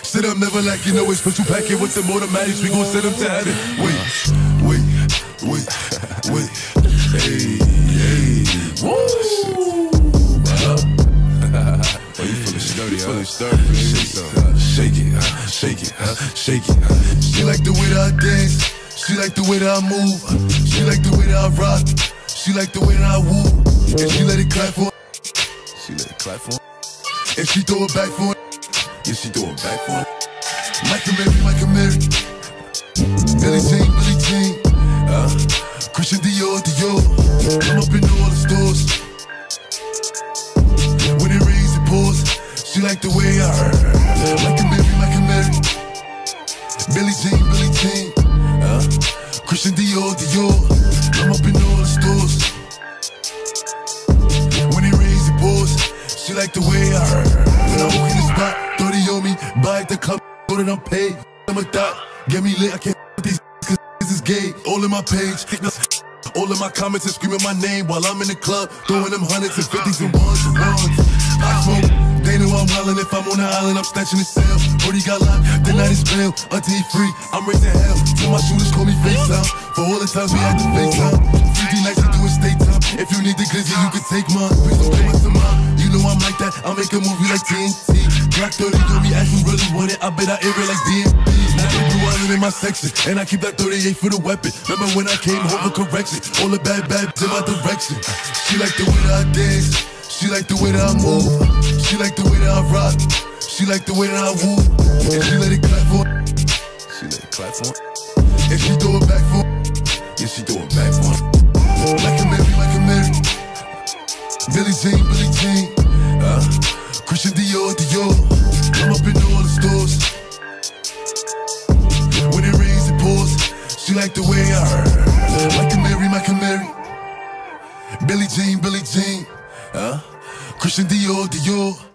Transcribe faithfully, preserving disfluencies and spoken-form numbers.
Sit up, never like you know it's special packet with the automatics. We gon' send them to heaven. Wait, wait, wait, wait. Hey, hey, woo! Oh, you feelin' sturdy, you feelin' sturdy, baby. Shake it, uh, shake it, uh, shake it. Uh. She like the way that I dance. She like the way that I move. She like the way that I rock. She like the way that I woo. And she let it clap for. She let it clap for. And she throw it back for. Yeah, she throw it back for. Michael Mary, Michael Mary. Billie Jean, Billie Jean. Uh, Christian Dior, Dior. I'm up in all the stores. When it rains, it pours. She like the way I heard. Michael Mary, Michael Mary. Billie Jean, Billie Jean. Uh, Christian Dior, Dior. I'm up in all the stores. When it rains, it pours. She like the way I heard. When I walk in the spot, thirty on me. Buy at the club, go that I'm paid. I'm a dot, get me lit. I can't with these cause this is gay. All in my page. All of my comments are screaming my name while I'm in the club, throwing them hundreds and fifties and ones and ones. I smoke, they know I'm wildin'. If I'm on the island, I'm snatching the cell. Brody got locked, the night is bail. Until he free, I'm raising hell. Till my shooters call me FaceTime. For all the times we had to FaceTime. fifty nights we doing state time. If you need the glizzy, you can take mine. Please don't play my mine. You know I'm like that, I'll make a movie like T N T. Black thirty on me, as you really want it. I bet I air it like D M B. Now the blue island in my section, and I keep that thirty-eight for the weapon. Remember when I came home for correction? All the bad bad in my direction. She like the way that I dance. She like the way that I move. She like the way that I rock. She like the way that I woo. And she let it clap for. She let it clap for. And she throw it back for. Yeah, she throw it back for. Like a Mary, like a Mary. Billie Jean, Billie Jean. Uh, Christian Dior, Dior. I'm up in all the stores. When it rains, it pours. She like the way I heard. Like a Mary, like a Mary. Billie Jean, Billie Jean. Uh, Christian Dior, Dior.